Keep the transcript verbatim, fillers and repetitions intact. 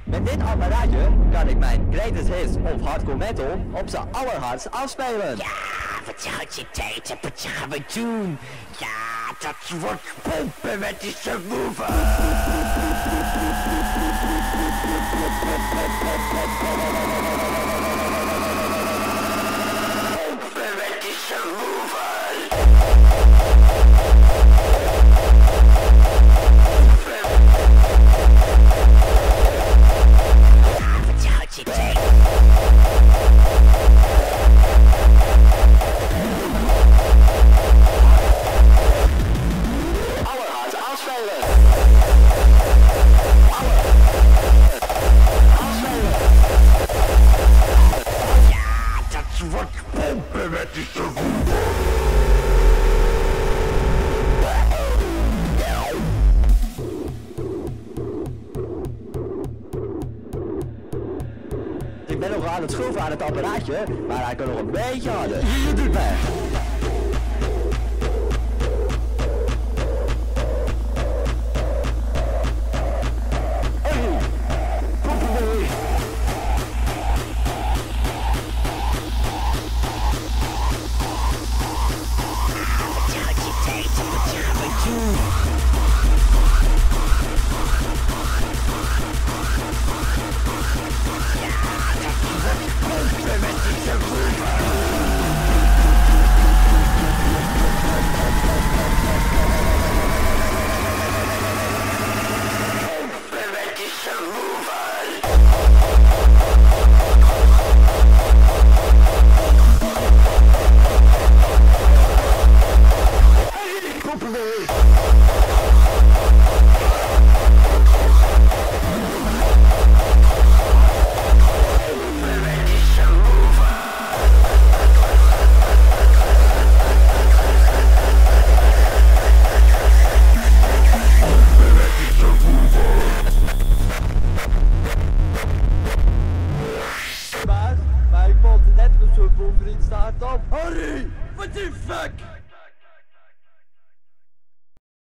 Met dit apparaatje kan ik mijn greatest hits of hardcore metal op zijn allerhardst afspelen. Ja, wat houd je tijd, wat gaan we doen? Ja, dat wordt pompen met die subwoofer. Pompen met die subwoofer. Ik ben nog aan het schroeven aan het apparaatje, maar hij kan nog een beetje harder. Je doet mij. Hey, kom erbij. Wat houd je tijd, wat gaan we doen? Baas, maar ik vond het net een soort bomvriend staat op. Harry, what the fuck?